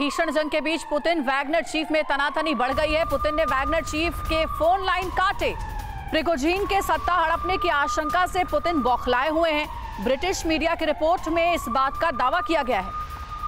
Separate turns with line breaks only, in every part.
भीषण जंग के बीच पुतिन वैगनर चीफ में तनातनी बढ़ गई है। पुतिन ने वैगनर चीफ के फोन लाइन काटे। प्रिगोजिन के सत्ता हड़पने की आशंका से पुतिन बौखलाए हुए हैं। ब्रिटिश मीडिया की रिपोर्ट में इस बात का दावा किया गया है।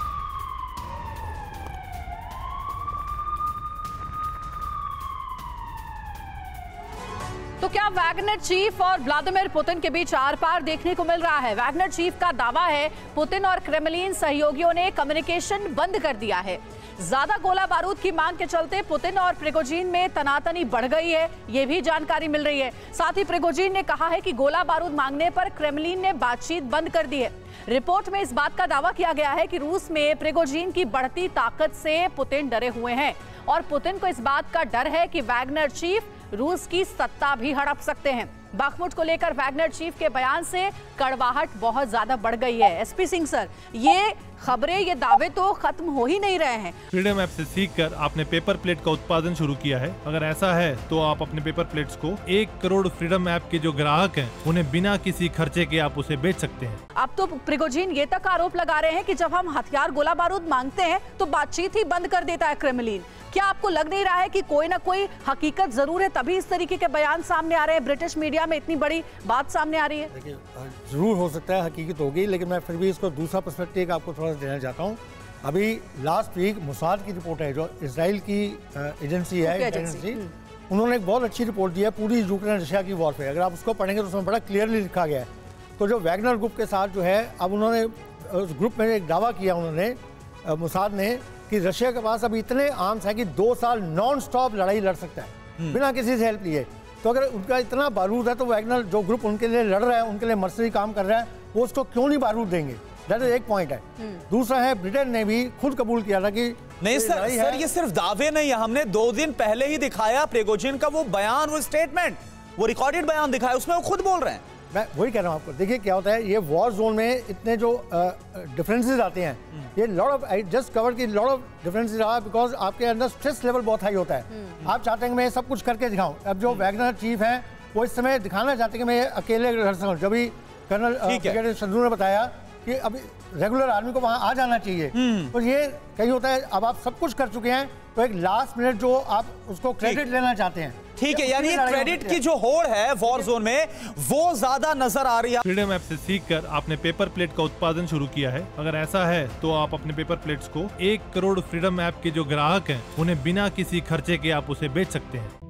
तो क्या वैगनर चीफ और व्लादिमीर पुतिन के बीच आर पार देखने को मिल रहा है? वैगनर चीफ का दावा है पुतिन और क्रेमलिन सहयोगियों ने कम्युनिकेशन बंद कर दिया है। ज्यादा गोला बारूद की मांग के चलते पुतिन और प्रिगोजिन में तनातनी बढ़ गई है, ये भी जानकारी मिल रही है। साथ ही प्रिगोजिन ने कहा है कि गोला बारूद मांगने पर क्रेमलिन ने बातचीत बंद कर दी है। रिपोर्ट में इस बात का दावा किया गया है कि रूस में प्रिगोजिन की बढ़ती ताकत से पुतिन डरे हुए हैं और पुतिन को इस बात का डर है कि वैगनर चीफ रूस की सत्ता भी हड़प सकते हैं। बाखमुट को लेकर वैगनर चीफ के बयान से कड़वाहट बहुत ज्यादा बढ़ गई है। एसपी सिंह सर, ये खबरें, ये दावे तो खत्म हो ही नहीं रहे हैं।
फ्रीडम ऐप से सीखकर आपने पेपर प्लेट का उत्पादन शुरू किया है। अगर ऐसा है तो आप अपने पेपर प्लेट्स को 1 करोड़ फ्रीडम ऐप के जो ग्राहक हैं उन्हें बिना किसी खर्चे के आप उसे बेच सकते हैं।
अब तो प्रिगोजिन ये तक आरोप लगा रहे हैं कि जब हम हथियार गोला बारूद मांगते हैं तो बातचीत ही बंद कर देता है क्रेमलिन। क्या आपको लग नहीं रहा है कि कोई ना कोई हकीकत जरूर है, तभी इस तरीके के बयान सामने आ रहे हैं, ब्रिटिश मीडिया में इतनी बड़ी बात सामने आ रही है?
देखिए, जरूर हो सकता है हकीकत होगी, लेकिन मैं फिर भी इसको दूसरा पर्सपेक्टिव आपको थोड़ा देना चाहता हूँ। अभी लास्ट वीक मोसाद की रिपोर्ट है, जो इजराइल की एजेंसी है, उन्होंने एक बहुत अच्छी रिपोर्ट दी है पूरी यूक्रेन रशिया की वॉर पे। अगर आप उसको पढ़ेंगे तो उसमें बड़ा क्लियरली लिखा गया है। तो जो वैगनर ग्रुप के साथ जो है, अब उन्होंने उस ग्रुप में एक दावा किया उन्होंने, मोसाद ने, कि रशिया के पास अभी इतने आर्म्स है कि 2 साल नॉन स्टॉप लड़ाई लड़ सकता है बिना किसी से हेल्प लिए। तो अगर उनका इतना बारूद है तो वैगनर जो ग्रुप उनके लिए लड़ रहा है, उनके लिए मर्सनरी काम कर रहा है, वो उसको क्यों नहीं बारूद देंगे? दैट इज एक पॉइंट है। दूसरा है, ब्रिटेन ने भी खुद कबूल किया था कि
नहीं सर, ये सिर्फ दावे नहीं है, हमने 2 दिन पहले ही दिखाया प्रिगोजिन का वो बयान, वो स्टेटमेंट, वो रिकॉर्डेड बयान दिखाया, उसमें वो खुद बोल रहे हैं।
मैं वही कह रहा हूँ आपको। देखिए क्या होता है, ये वॉर जोन में इतने जो डिफरेंसेस आते हैं, ये lot of, I just cover की लॉट ऑफ डिफरेंसेस रहा, बिकॉज आपके अंदर स्ट्रेस लेवल बहुत हाई होता है। आप चाहते हैं कि मैं सब कुछ करके दिखाऊं। अब जो वैगनर चीफ हैं वो इस समय दिखाना चाहते हैं कि मैं अकेले लड़ सकूं। जब भी कर्नल संधू ने बताया कि अब रेगुलर आर्मी को वहां आ जाना चाहिए, तो ये कहीं होता है अब आप सब कुछ कर चुके हैं तो एक लास्ट मिनट जो आप उसको क्रेडिट लेना चाहते हैं।
ठीक है, यानी क्रेडिट की जो होड़ है वॉर जोन में वो ज्यादा नजर आ रही है।
फ्रीडम ऐप से सीखकर आपने पेपर प्लेट का उत्पादन शुरू किया है। अगर ऐसा है तो आप अपने पेपर प्लेट्स को 1 करोड़ फ्रीडम ऐप के जो ग्राहक हैं उन्हें बिना किसी खर्चे के आप उसे बेच सकते हैं।